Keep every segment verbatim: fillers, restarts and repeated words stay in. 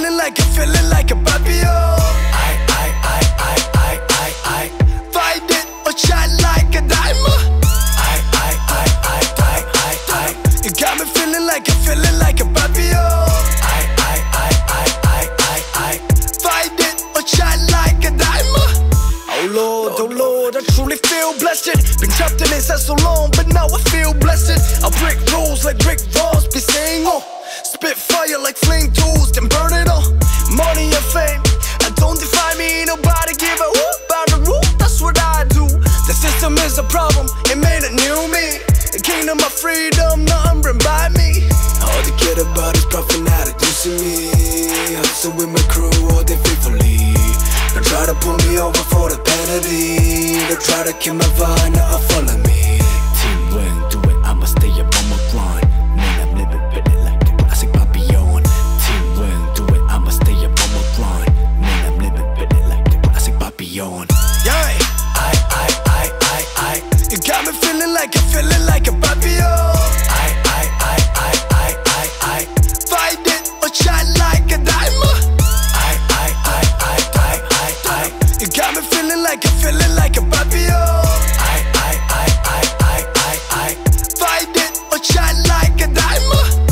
feeling like a, feeling like a papillon. I, I, I, I, I, I, I find it or shine like a diamond. I, I, I, I, I, I, I you got me feeling like a, feeling like a papillon. I, I, I, I, I, I, I find it or shine like a diamond. Oh Lord, oh Lord, I truly feel blessed. Been trapped in this for so long, but now I feel blessed. I break rules like Rick Ross be saying, oh, spit fire like flame tools, then burn it all. Money and fame, I don't define me, nobody give a whoop about the rule, that's what I do. The system is a problem, it made a new me. The kingdom of freedom, nothing run by me. All they care about is profit, not reducing me. Hustle with my crew all day faithfully. Don't try to pull me over for the penalty. Don't try to kill my vibe, now follow me. Team win, do it, I'ma stay up on my grind. Man, I'm living better like the classic Papillon. Team win, do it, I'ma stay up on my grind. Man, I'm living better like the classic Papillon. Yeah, I, I, I, I, I you got me feeling like a, feeling like a papillon. I, I, I, I, I, I, I find it or shine like a diamond. I, I, I, I, I, I, I you got me feeling like a, feeling like a papillon. I, I, I, I, I, I, I find it or shine like a diamond.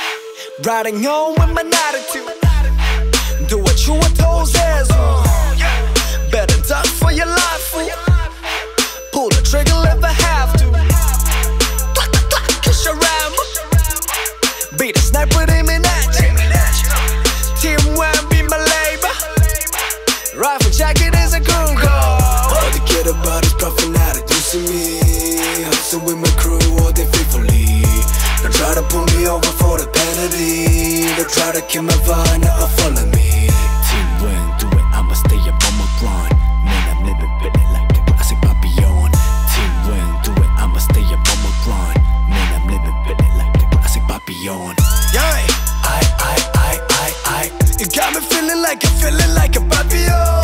Riding on with my attitude, do what you were told says. Better duck for your life, fool. Pull the trigger if I have to. Clack, clack, clack, kiss your ammo. Be the sniper aiming at you. Team one be my labor. Rifle jacket is a crew goal. All they care about is profit, not reducing me. Hustle with my crew all day faithfully. Don't try to pull me over for the penalty. Don't try to kill my vibe, now follow me. Team win, do it, I'ma stay up on my grind. Man, I'm living better like the classic Papillon. Team win, do it, I'ma stay up on my grind. Man, I'm living better like the classic Papillon. Yeah, I, I, I, I, I you got me feeling like a, feeling like a papillon.